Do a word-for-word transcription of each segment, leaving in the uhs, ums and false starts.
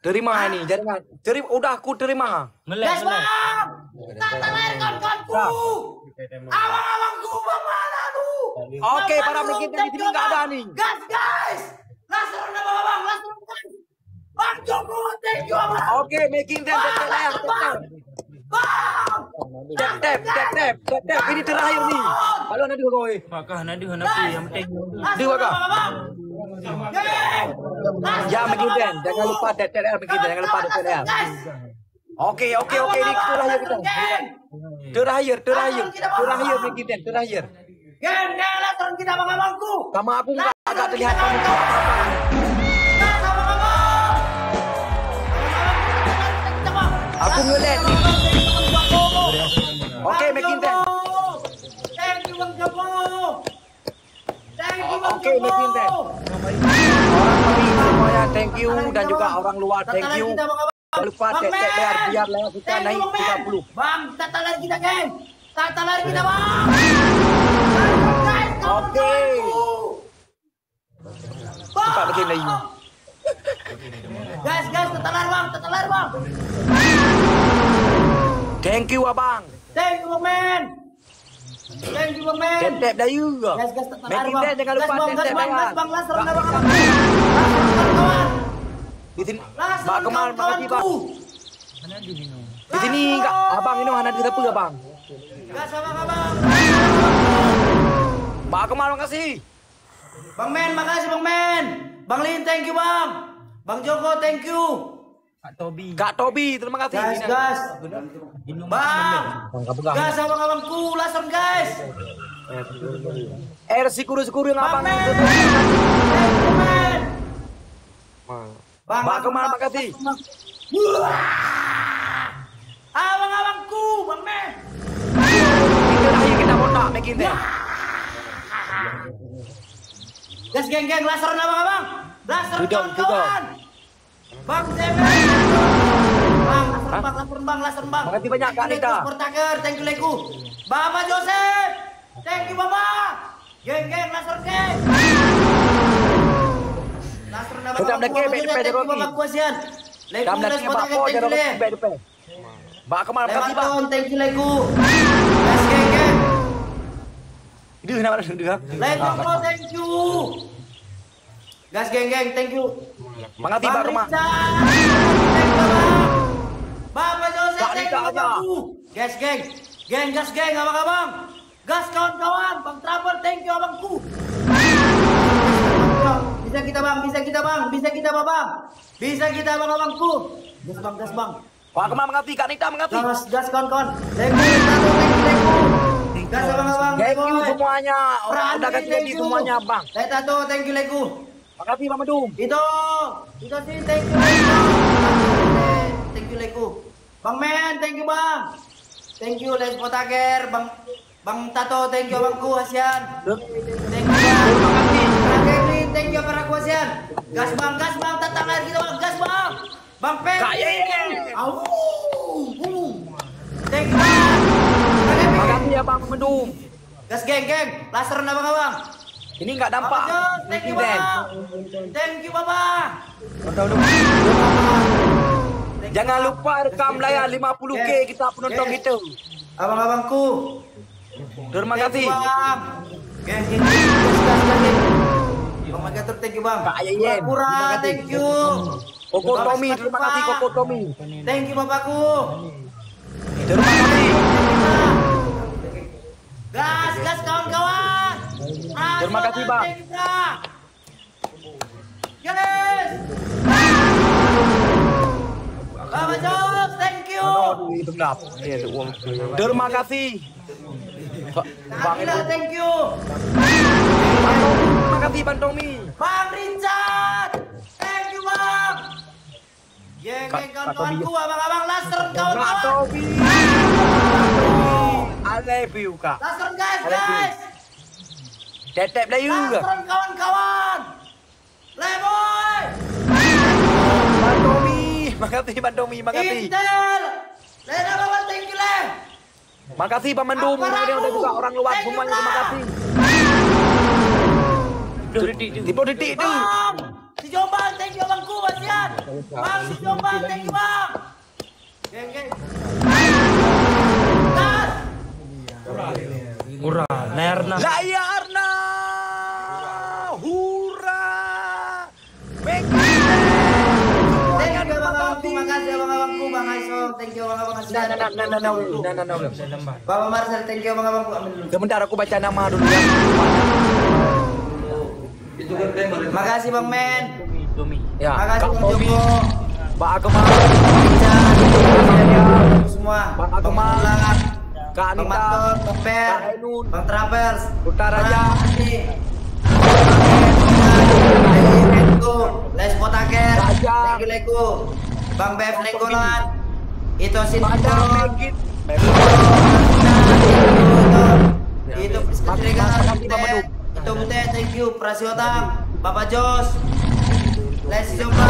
Terima ini, jangan. Terima, udah aku terima. Guys, bang, tak teler kawan-kawanku. Awang-awangku mana tuh? Oke, para Mekinten di sini nggak ada nih. Guys, guys, laser nama bang, laser bukan. Bang Joko, thank you bang. Oke, Mekinten, tep tep layar, tep tep. Bang, tep tep, tep tep, tep tep. Ini terakhir nih. Halo Nadi Roy. Maka Nadi Hanapi yang penting. Di wakah. Ya Mekinten, jangan lupa tep tep layar Mekinten, jangan lupa tep tep layar. Oke, oke, oke, ini terakhir kita. Terakhir, terakhir, terakhir Mekinten, terakhir. Geng, geng, laser kita bang abangku. Sama aku nggak agak terlihat kamu apa-apa. Aku ngeliat nih. Oke, Mekinten. Thank you Bang Joko. Thank you Bang Oke, Mekinten. Orang Mari semuanya thank you dan juga orang luar thank you. Jangan lupa tep tep layar biar layar kita naik tiga puluh. Bang, tata lari kita geng. Tata lari kita bang. Oke. Cepat bikin lagi. Guys, guys, tata lari bang, tata lari bang. Thank you abang. Thank you bang men. Thank you bang men. Tep tep dah juga. Guys, guys, tata lari bang. Mekinten jangan lupa tep tep bang, layar. bang, laser bang, bang. Kawan. Di sini, Mbak Kemal, makasih bang. Di sini enggak, abang ini mana di tepi abang. Gas abang, abang. Mbak Kemal makasih. Bang Men, makasih Bang Men. Bang Lin, thank you Bang. Bang Joko, thank you. Kak Tobi. Kak Tobi, terima kasih. Guys, guys. Bang. Gas abang-abangku, laser guys. Eh, sikuru-sikuru yang Bang abang. Men. Thank you Men. Mbak Kemal, makasih. Abang-abangku, Bang Men. Ini lagi kita botak, Mekinten. Gas geng-geng, laser abang-abang. Laser Tidak, kawan-kawan. Bang Zemen. Bang, laser bang, laser bang, laser bang. Makasih banyak Kak Nita. Sportaker, thank you Leku. Bapak Joseph, thank you Bapak. Geng-geng, laser geng. Laser nama Sudah Bapak mendekik, Bapak bek Joseph, depan thank you Rocky. Bapak Kuasian. Leku, Dah dan mendaki Sportaker, bako, thank you jangan Le. lupa depan. Mbak Kemal, makasih bang. Lematon, thank you Leku. Gas geng-geng. Itu kenapa ada duduk? Leku, thank you. Gas geng-geng, thank you. Makasih Mbak Kemal. Bapak Joseph, thank you Bapakku. Gas geng, geng gas geng abang-abang. Gas kawan-kawan, Bang Travel, thank you abangku. Bisa kita bang, bisa kita bang, bisa kita babang. Bisa kita abang-abangku. Gas bang, gas bang. Mbak Kemal makasih, Kak Nita makasih. Gas, gas kawan-kawan. Thank you, thank you, thank you. Gas abang-abang. Thank you semuanya. Orang udah kasih janji semuanya bang. Saya Tato, thank you Leku. Makasih Bang Medum. Itu, itu sih thank you Leku. Thank you Leku. Bang Men, thank you bang. Thank you Les Potaker, Bang Bang Tato, thank you abangku Asian. Thank you bang. Terima kasih. Bang Kevin, thank you para Asian. Gas bang, gas bang, tatang air kita bang, gas bang. Bang Pen. Kak Yeye. Au. Thank you bang. Bang Kevin. Makasih ya Bang Medum. Gas geng geng, laser abang abang. Ini nggak dampak. Bapak Jos, thank you bang. Thank you bapak. Jangan lupa rekam layar lima puluh K kita penonton kita. Abang-abangku. Terima kasih. Bang. Geng, geng, geng, gas, gas, gas, geng. Bang Magatur, thank you bang. Kak Yeyen, Pura, terima kasih. thank you. Koko Bapak Tommy, terima kasih Koko Tommy. Thank you bapakku. Terima kasih. Gas, gas kawan-kawan. Terima kasih, Bang. Thank you, Bang. Yes. Bapak Jos, thank you. Aduh, itu gelap. Iya, itu uang. Terima kasih. Bang Gila, thank you. Bang Tommy, terima kasih Bang Tommy. Bang Richard, thank you bang. Geng, geng kawan-kawanku, abang-abang laser Kak kawan-kawan. Tommy. I love you, Kak. Laser guys, I love you. guys. Tetep dah juga. Laser kawan-kawan. Leboy. Bang Tommy, makasih Bang Tommy, makasih. Intel. Lena kawan, thank you le. Makasih Bang Mendum, orang dia dan juga orang luar semuanya terima kasih. Tipu detik itu. Bang, si Jombang, thank you abangku Basian. Bang si Jombang, thank you bang. Geng geng. Gas. Ura, Nerna. La ya Arna. Hura. Meki. Thank you abang-abangku, terima kasih abang-abangku, Bang Aiso, thank you abang-abang Asian. Nah, nah, nah, nah, nah, nah, nah, nah. Bapak Marcel, thank you abang-abangku. Amin dulu. Sebentar aku baca nama dulu ya. Makasih Bang Men. Tommy. Ya, Makasih Kak Bang Tommy, Joko. Pak Akmal, Ican, semua. Bang Akmal, Mulan, Kak Bang Anita, Maton, Bang Per, Kak Ainun, Bang Travels, Utaraja, Les Potaker, Raja. thank you Leko, Bang Bev Lenggolan, itu Sin Pada Megit, itu Friska Ciregan, itu Mute, thank you, Prasiotang, Bapak Jos, Les Jombang,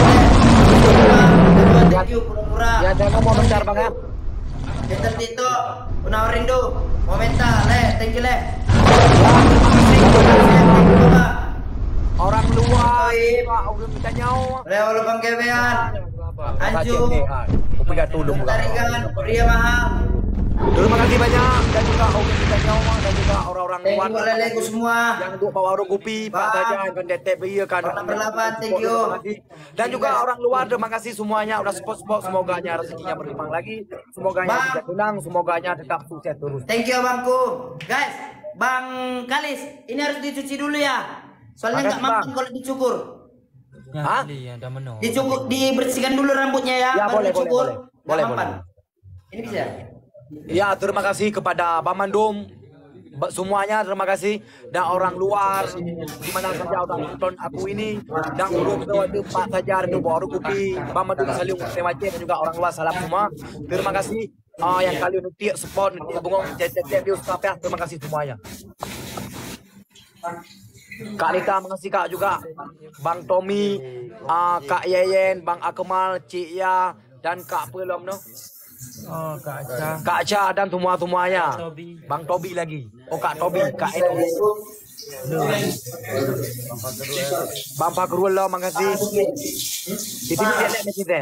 thank you, pura-pura. ya jangan mau bentar bang ya. Enter Tito, Una Rindu, Momenta, Le, thank you Le. Thank you Bapak. Orang luar, Pak, udah minta nyawa. Le, Olo Bang Kebean, Anju, Kopi gak tudung lah. Tarikan, Pria Mahal. Terima kasih banyak dan juga Oke minta nyawa dan juga orang-orang Thank luar. you Leleku semua. Yang untuk bawa warung kopi, Pak Bang. saja kan detek iya kan. Orang berlapan, thank you. Terima kasih. Dan juga orang luar terima kasih semuanya udah support-support, semoga rezekinya berlimpah lagi, semoga Bang. bisa tenang, semoga tetap sukses terus. Thank you abangku. Guys, Bang Kalis, ini harus dicuci dulu ya. Soalnya nggak Makasih, Bang. makan kalau dicukur. Ya, Hah? beli yang dah menang. Dicukur, dibersihkan dulu rambutnya ya. Ya, baru boleh, dicukur. boleh, Nggak boleh. mempan. Boleh, Ini bisa. Ya, terima kasih kepada Pak Mandum, ba- semuanya terima kasih, dan orang luar di mana saja udah nonton aku ini, dan belum tahu Pak Sajar itu baru kopi, Pak Mandum Salim Temace dan juga orang luar salam semua. Terima kasih uh, yang kalian nutik support, nutik bengong, cecet views sampai terima kasih semuanya. Kak Nita makasih Kak juga, Bang Tommy, uh, Kak Yeyen, Bang Akmal, Cik Ya, dan Kak Pelom no. Oh, Kak Aca. Kak Cha dan semua-semuanya. Tobi. Bang Tobi lagi. Oh Kak Tobi, Kak Edo. Bang Fakrul lo, makasih. Di sini dia lihat netizen.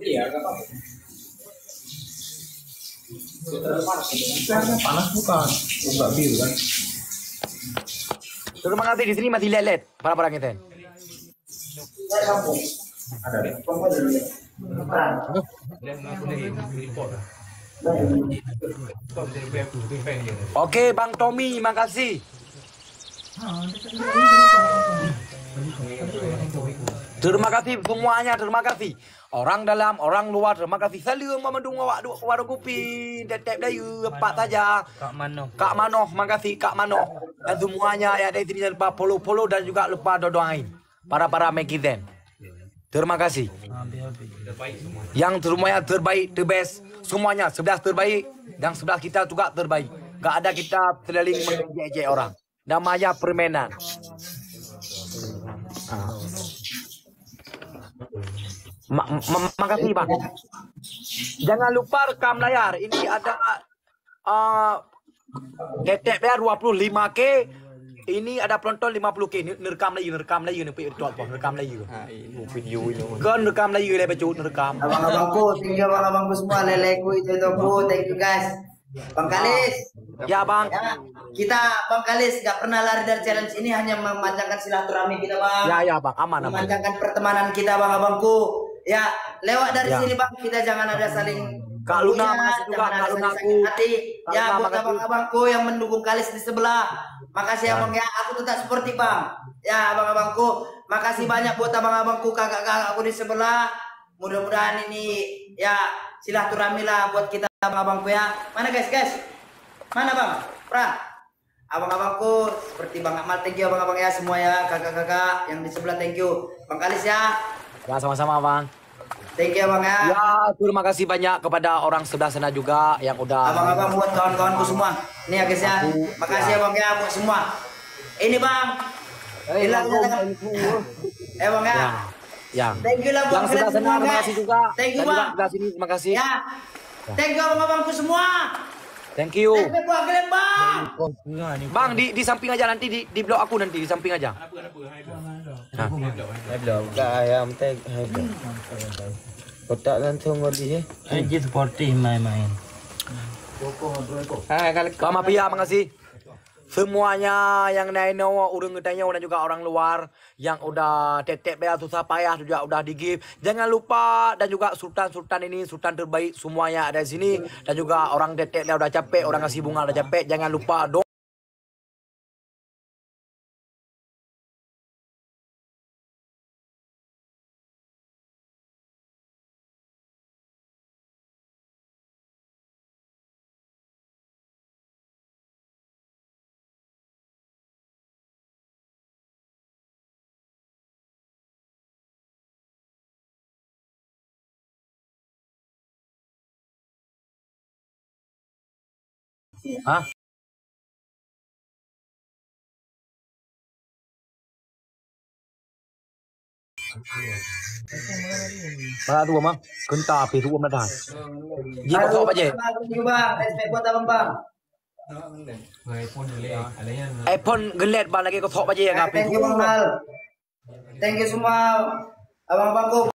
Panas bukan? Enggak biru kan? Terima kasih di sini masih lihat-lihat para para netizen. Ada deh. Oke Bang Tommy, makasih. Terima kasih semuanya, terima kasih. Orang dalam, orang luar, terima kasih. Salam memandung awak duk warung kopi, tetep dayu empat saja. Kak Mano. Kak Manoh, makasih Kak Manoh. Dan semuanya yang ada di sini lupa follow-follow dan juga lupa doain para para netizen. Terima kasih. Yang semuanya terbaik, the best. Semuanya sebelas terbaik dan sebelas kita juga terbaik. Gak ada kita selaling mengejek orang. Namanya permainan. Ah. Ma ma makasih Bang. Jangan lupa rekam layar. Ini ada uh, detek layar dua puluh lima K. Ini ada penonton lima puluh K. Ni rekam lagi, rekam lagi ni pergi apa? Rekam lagi ke? Ha, ini video ini. Kan rekam lagi le baca rekam. Abang-abangku, thank you abang-abangku semua. Leleku itu itu bu, thank you guys. Bang Kalis. Ya Bang. Ya, kita Bang Kalis gak pernah lari dari challenge ini, hanya memanjangkan silaturahmi kita Bang. Ya ya Bang, aman aman. Memanjangkan pertemanan kita Bang abangku. Ya, lewat dari Ya. sini Bang, kita jangan ada saling Kak Luna, membunuhnya, makasih juga, jangan ada Kak saling Lunaku. sakit hati. Kak Ya, Luna, buat makasih. abang-abangku yang mendukung Kalis di sebelah. Makasih ya Bang ya, aku tetap seperti Bang. Ya, abang-abangku, makasih banyak buat abang-abangku, kakak-kakakku di sebelah. Mudah-mudahan ini ya silaturahmi lah buat kita abang-abangku ya. Mana guys, guys? Mana Bang? Pra. Abang-abangku seperti Bang Akmal, thank you abang-abang ya semua ya, kakak-kakak yang di sebelah thank you. Bang Kalis ya. Ya sama-sama Bang. Thank you Bang ya. Ya, terima kasih banyak kepada orang sebelah sana juga yang udah Abang-abang buat kawan-kawanku semua. Nih ya guys ya. Makasih ya Bang ya buat semua. Ini Bang. Eh, Hilang Bang, tangan. Eh Bang ya. Ya. Ya. Thank you lah Yang buat sebelah kalian sana semua, terima guys. kasih juga. Thank you Dan juga Bang. sebelah sini terima kasih. Ya. Thank you abang-abangku semua. Thank you. Respect buat kalian bang. Enggak nih. Bang di di samping aja nanti di di blok aku nanti di samping aja. Nah. Hai blog ka ayam teh hai blog. Kotak langsung ngodi eh. Aja seperti main-main. Hai kalau Pak Mafia, makasih. Semuanya yang naino urang ngetanya dan juga orang luar yang udah tetep bel susah payah juga udah di give. Jangan lupa dan juga sultan-sultan ini sultan terbaik semuanya ada di sini dan juga orang tetep udah capek, orang ngasih bunga udah capek. Jangan lupa dong. Hah? Mana tu mah? Kenta api tu mah dah. Jika kau apa je? Thank you bang. Respect buat abang bang. iPhone gelet bang lagi kau sok apa je yang api Thank tu. you bang Mal. Thank you semua abang-abangku.